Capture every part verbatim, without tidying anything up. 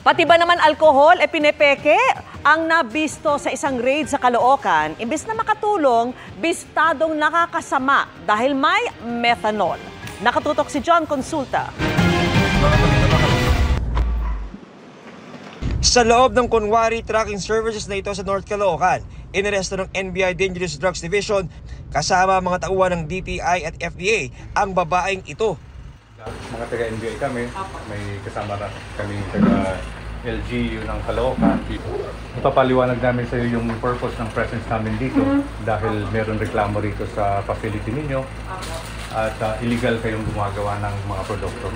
Pati ba naman alkohol e pinepeke? Ang nabisto sa isang raid sa Caloocan, imbes na makatulong, bistadong nakakasama dahil may methanol. Nakatutok si John Consulta. Sa loob ng Kunwari Tracking Services na ito sa North Caloocan, inaresto ng N B I Dangerous Drugs Division kasama mga tauhan ng D T I at F D A ang babaeng ito. Mga taga-N B I kami, may kasama na kami taga L G U ng Caloocan. Ipapaliwanag namin sa iyo yung purpose ng presence namin dito dahil meron reklamo rito sa facility ninyo at uh, illegal kayong gumagawa ng mga produkto.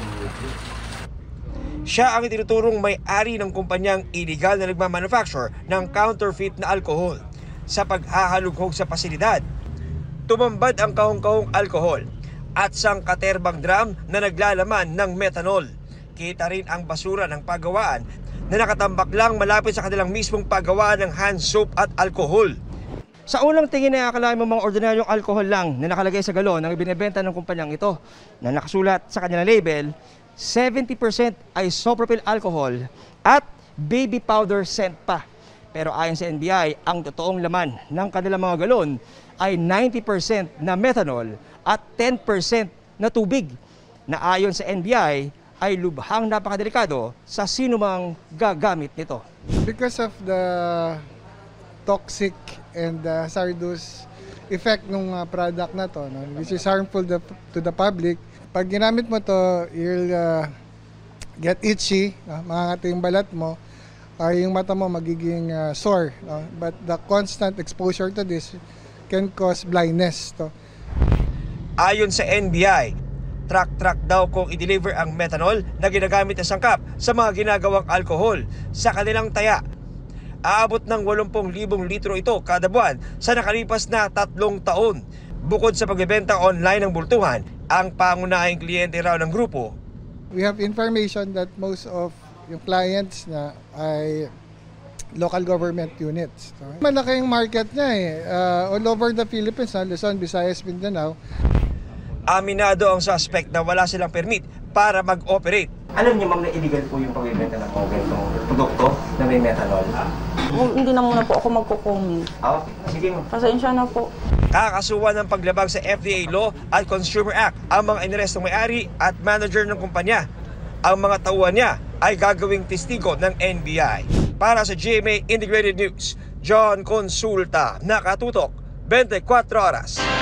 Siya ang itinuturong may-ari ng kumpanyang illegal na nagmamanufacture ng counterfeit na alcohol. Sa paghahalughog sa pasilidad, tumambad ang kahong-kahong alcohol at sangkaterbang drum na naglalaman ng methanol. Kita rin ang basura ng pagawaan na nakatambak lang malapit sa kanilang mismong pagawaan ng hand soap at alcohol. Sa unang tingin ay akalain mo mga ordinaryong alcohol lang na nakalagay sa galon ang ibinebenta ng kumpanyang ito na nakasulat sa kanilang label, seventy percent ay isopropyl alcohol at baby powder scent pa. Pero ayon sa N B I, ang totoong laman ng kanilang mga galon ay ninety percent na methanol at ten percent na tubig na ayon sa N B I ay lubhang napakadelikado sa sino mang gagamit nito. Because of the toxic and uh, hazardous effect ng uh, product na to, no, which is harmful the, to the public, pag ginamit mo to, you'll uh, get itchy, no, makangati yung balat mo, or yung mata mo magiging uh, sore. No? But the constant exposure to this can cause blindness. To. Ayon sa N B I, truck-truck daw kung i-deliver ang methanol na ginagamit na sangkap sa mga ginagawang alkohol sa kanilang taya. Aabot ng eighty thousand litro ito kada buwan sa nakalipas na tatlong taon. Bukod sa pagbebenta online ng bultuhan, ang pangunahing kliyente raw ng grupo. We have information that most of yung clients na ay local government units. So, malaki yung market niya eh. Uh, all over the Philippines, ha? Luzon, Visayas, Mindanao. Aminado ang suspect na wala silang permit para mag-operate. Alam niyo ma'am na illegal po yung pagbibenta ng mga ganitong produkto na may methanol? Oh, hindi na muna po ako magko-comment. Ah, sige ma'am. Pasensya na po. Kakasuhan ng paglabag sa F D A Law at Consumer Act ang mga inarestong may-ari at manager ng kumpanya. Ang mga tauhan niya ay gagawing testigo ng N B I. Para sa G M A Integrated News, John Consulta, nakatutok, twenty-four oras.